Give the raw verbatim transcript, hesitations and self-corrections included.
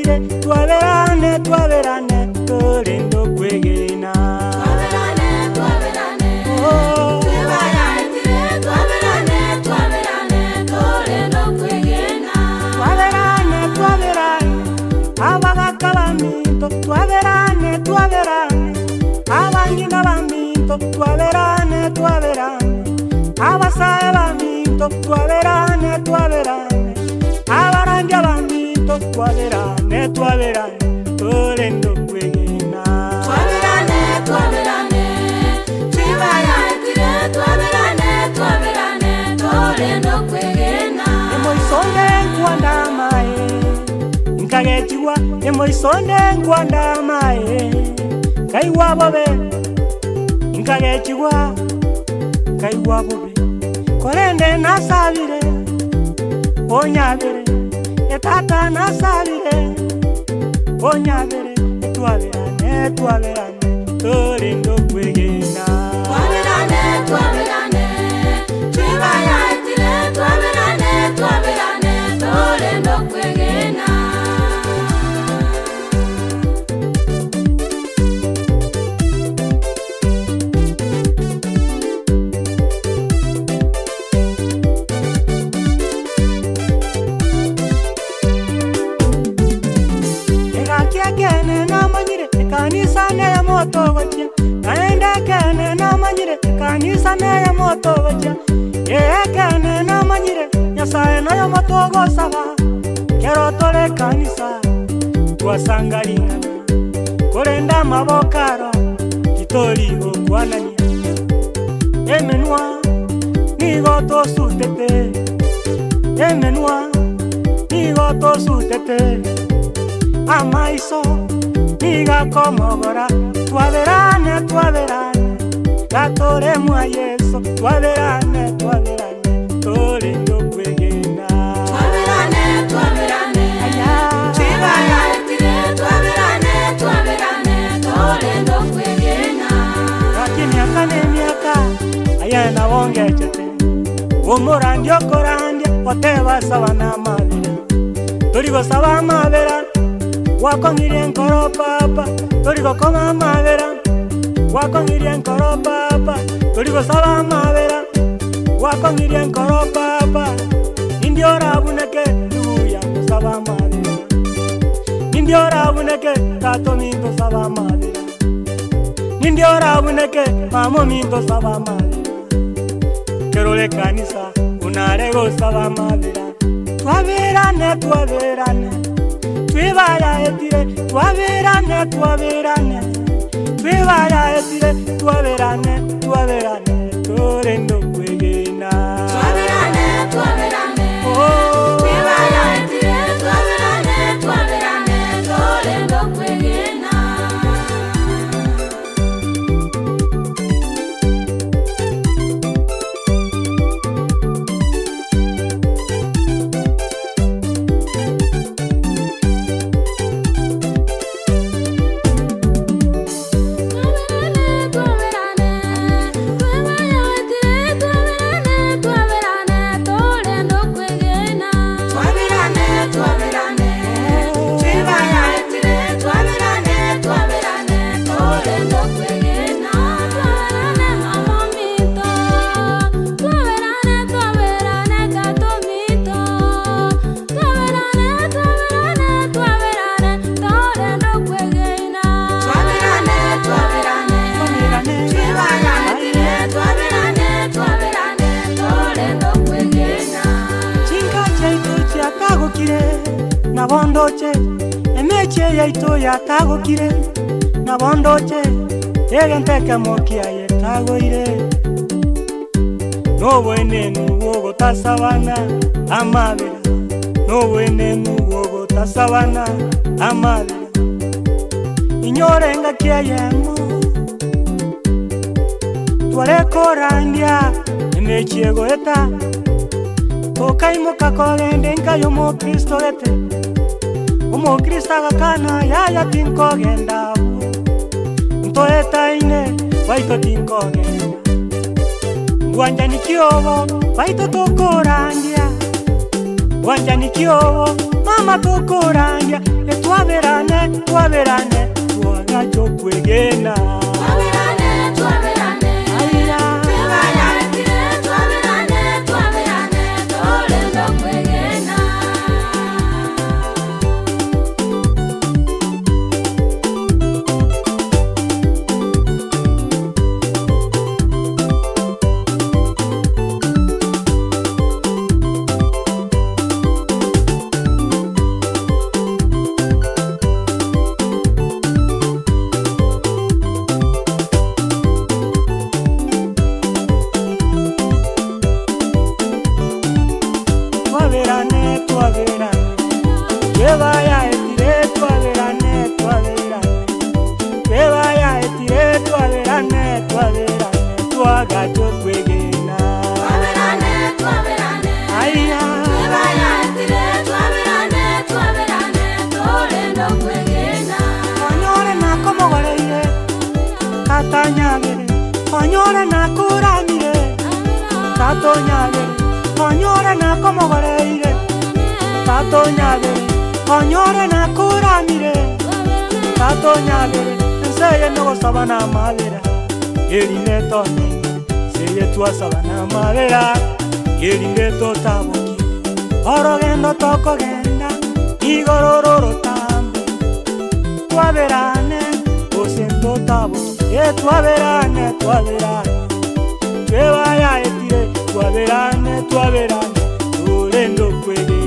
etire twaberane twaberane torendo kwegena twaberane twaberane oh twebaya etire twaberane twaberane torendo kwegena twaberane twaberane abagakabaminto twaberane twaberane abangina baminto twaberane twaberane abasae baminto twaberane twaberane abaranja baminto twaberane twaberane torendo kwegena twaberane twaberane twebaya etire twaberane twaberane torendo kwegena emoisonde nkwandamae nkagechiwa emoisonde nkwandamae kaiwa bobe nkagechiwa kaiwa bobe korende nasabire onyabere etata nasabire onyabere twaberane twaberane torendo kwegena twaberane twaberane twebaya etire twaberane twaberane torendo kwegena kene namanyire kanisa ne moto gocha naenda kene namanyire kanisa ne moto gocha ye kene namanyire nyasaye no moto gosaba kero tole kanisa twasangalina korenda mabokaro kitori go kwanania emenwa nigo to sutete emenwa nigo to sutete amaiso niga komogora twaberane twaberane gatore mwa yeso twaberane twaberane torendo kwegena twaberane twaberane twebaya etire twaberane twaberane torendo kwegena lakini akane miaka ayana wongechete omorandi okorandi oteba sabana mabira torigo saba mabira wakongirie nkoro papa torigo koma mabera wakongirie nkoro papa torigo saba mabera wakongirie nkoro papa indiora buneke duya saba mabera indiora buneke tato minto saba mabera indiora buneke mamo minto saba mabera kerole kanisa unarego saba mabera twaberane twaberane twebaya etire twaberane twaberane twebaya etire twaberane twaberane torendo kwegena twaberane twaberane oh twebaya etire twaberane twaberane torendo kwegena nabondoche emeche yaito yatagokire nabondoche egenteke mokia yetagoire no bwenenu wogo tasabana amabera no bwenenu wogo tasabana amabera inyorenga kiayemo twarekorandia emeche goeta okaimoka kogende nkayo mo Kristo gete omo Kristo agakana yaya tinkogenda ntoetaine waito tinkogenda ngwanja nikiobo waito tokorandia wanjanikio mama tukurangia twaberane twaberane twagacho kwegena twaberane twaberane aya twebaya etire twaberane twaberane tolendo kwegena twaberane twaberane twebaya etire twaberane twaberane twebaya etire twaberane twaberane twagacho kwegena twaberane twaberane aya twebaya etire twaberane twaberane tolendo kwegena onyore nakomogoreire tatanyagere onyore nakuramire tatonyagere onyore nakomogoreire tatonyagere onyore nakuramire tatonyagere nseye nogosaba namabera erinde tonene seye twasaba namabera erinde totaboki orogendo tokogenda igororo rotambe twaberane osento taboki e twaberane twaberane twebaya etire twaberane twaberane tulendo kwege